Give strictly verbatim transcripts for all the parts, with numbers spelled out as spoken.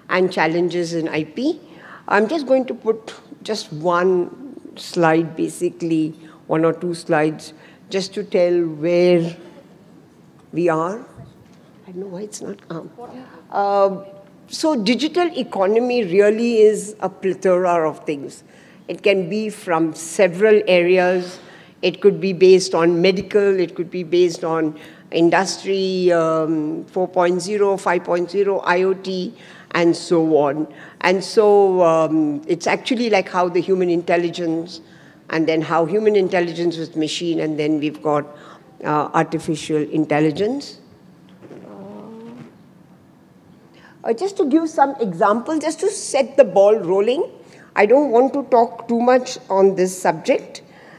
and challenges in I P. I'm just going to put just one slide, basically, one or two slides, just to tell where we are. I don't know why it's not um. Uh, so digital economy really is a plethora of things. It can be from several areas. It could be based on medical, it could be based on industry um, four point oh, five point oh, IoT, and so on. And so um, it's actually like how the human intelligence, and then how human intelligence with machine, and then we've got uh, artificial intelligence. Uh, just to give some examples, just to set the ball rolling. I don't want to talk too much on this subject.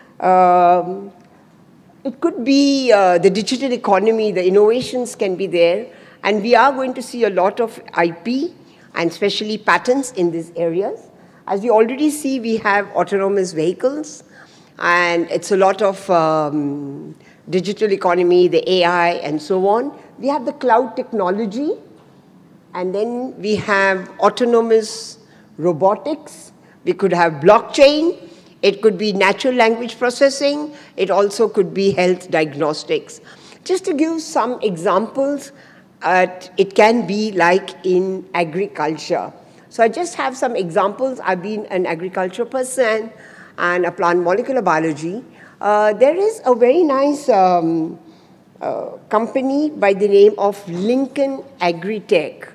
Um, it could be uh, the digital economy, the innovations can be there, and we are going to see a lot of I P and especially patents in these areas. As we already see, we have autonomous vehicles, and it's a lot of um, digital economy, the A I, and so on. We have the cloud technology, and then we have autonomous robotics. We could have blockchain. It could be natural language processing. It also could be health diagnostics. Just to give some examples, uh, it can be like in agriculture. So I just have some examples. I've been an agriculture person and a plant molecular biology. Uh, there is a very nice um, uh, company by the name of Lincoln Agritech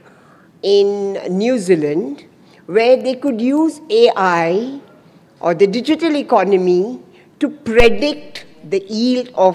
in New Zealand, where they could use A I or the digital economy to predict the yield of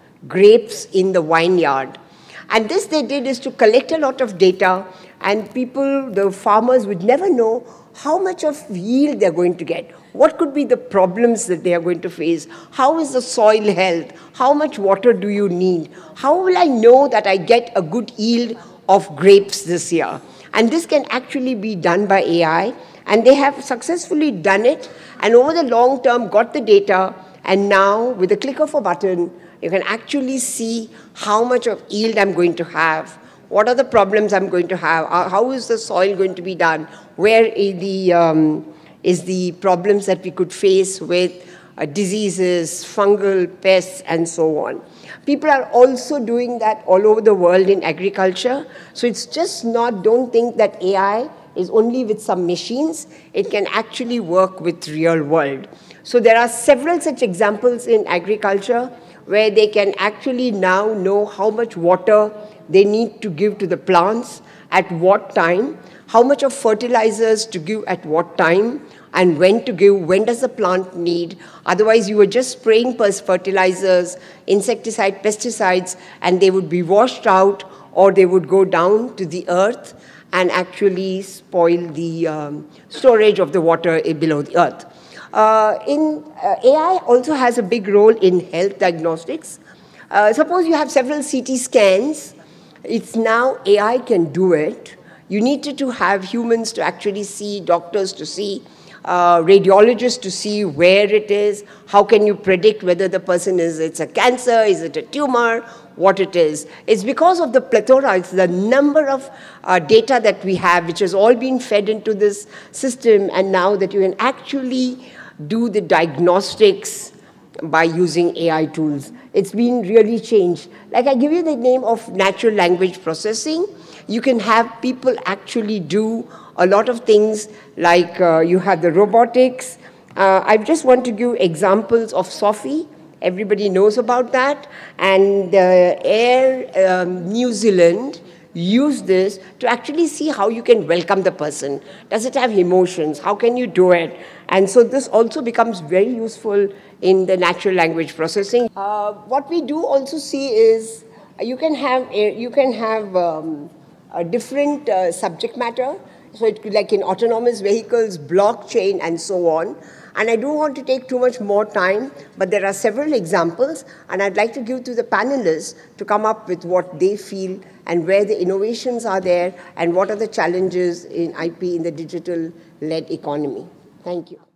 grapes in the vineyard. And this they did is to collect a lot of data, and people, the farmers, would never know how much of yield they're going to get. What could be the problems that they are going to face? How is the soil health? How much water do you need? How will I know that I get a good yield of grapes this year? And this can actually be done by A I, and they have successfully done it, and over the long term got the data, and now with the click of a button, you can actually see how much of yield I'm going to have, what are the problems I'm going to have, how is the soil going to be done, where is the, um, is the problems that we could face with uh, diseases, fungal pests, and so on. People are also doing that all over the world in agriculture. So it's just not, don't think that A I is only with some machines. It can actually work with real world. So there are several such examples in agriculture where they can actually now know how much water they need to give to the plants at what time, how much of fertilizers to give at what time, and when to give, when does the plant need. Otherwise, you were just spraying fertilizers, insecticide, pesticides, and they would be washed out, or they would go down to the earth and actually spoil the um, storage of the water below the earth. Uh, in, uh, A I also has a big role in health diagnostics. Uh, suppose you have several C T scans. It's now A I can do it. You needed to have humans to actually see, doctors to see, Uh, radiologists to see where it is, how can you predict whether the person is, it's a cancer, is it a tumor, what it is. It's because of the plethora, it's the number of uh, data that we have, which has all been fed into this system, and now that you can actually do the diagnostics by using A I tools. It's been really changed. Like I give you the name of natural language processing. You can have people actually do a lot of things, like uh, you have the robotics. Uh, I just want to give examples of Sophie. Everybody knows about that. And uh, Air um, New Zealand used this to actually see how you can welcome the person. Does it have emotions? How can you do it? And so this also becomes very useful in the natural language processing. Uh, what we do also see is you can have, you can have um, a different uh, subject matter. So it could, like in autonomous vehicles, blockchain, and so on. And I don't want to take too much more time, but there are several examples, and I'd like to give to the panelists to come up with what they feel and where the innovations are there and what are the challenges in I P in the digital-led economy. Thank you.